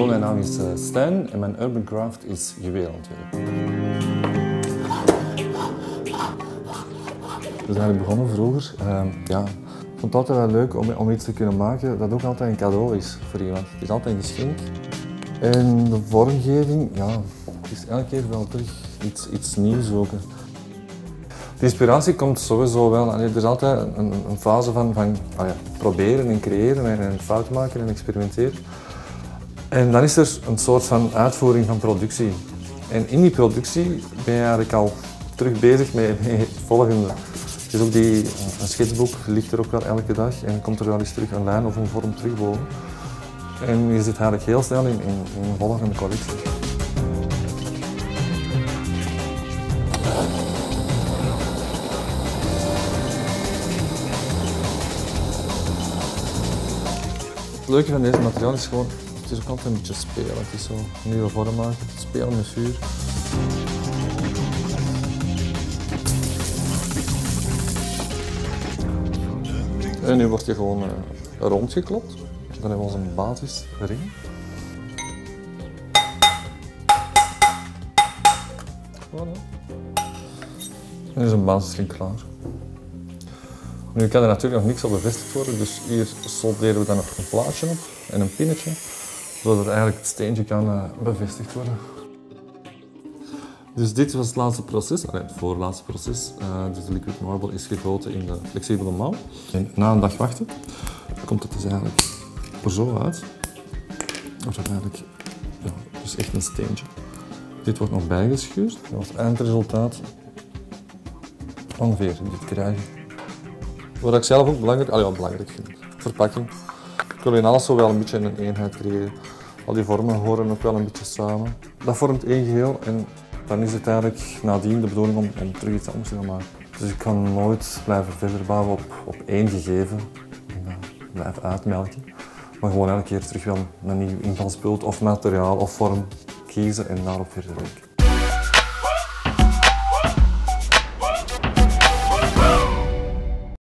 Hallo, mijn naam is Stijn en mijn urban craft is juweelontwerp. Dus eigenlijk begonnen vroeger. Ik vond het altijd wel leuk om iets te kunnen maken dat ook altijd een cadeau is voor iemand. Het is altijd een geschenk. En de vormgeving, het is elke keer wel terug iets nieuws zoeken. De inspiratie komt sowieso wel. Er is altijd een fase van proberen en creëren en fouten maken en experimenteren. En dan is er een soort van uitvoering van productie. En in die productie ben je eigenlijk al terug bezig met het volgende. Dus ook een schetsboek ligt er ook wel elke dag en komt er wel eens terug een lijn of een vorm terug boven. En je zit eigenlijk heel snel in een volgende collectie. Het leuke van deze materiaal is gewoon, het is ook altijd een beetje spelen. Het is zo nieuwe vorm maken, spelen met vuur. En nu wordt je gewoon rondgeklopt. Dan hebben we onze basisring. Voilà. En is een basisring klaar. Nu kan er natuurlijk nog niks op bevestigd worden, dus hier solderen we dan nog een plaatje op en een pinnetje, zodat eigenlijk het steentje kan bevestigd worden. Dus dit was het laatste proces, het voorlaatste proces. Dus de liquid marble is gegoten in de flexibele mouw. En na een dag wachten komt het dus eigenlijk er zo uit. Wordt het eigenlijk dus echt een steentje. Dit wordt nog bijgeschuurd. En als eindresultaat ongeveer dit krijgen. Wat ik zelf ook belangrijk vind, verpakking. Ik wil in alles zo wel een beetje een eenheid creëren. Al die vormen horen ook wel een beetje samen. Dat vormt één geheel en dan is het eigenlijk nadien de bedoeling om terug iets anders te gaan maken. Dus ik kan nooit blijven verder bouwen op één gegeven en blijven uitmelken. Maar gewoon elke keer terug wel een nieuw invalspunt of materiaal of vorm kiezen en daarop verder werken.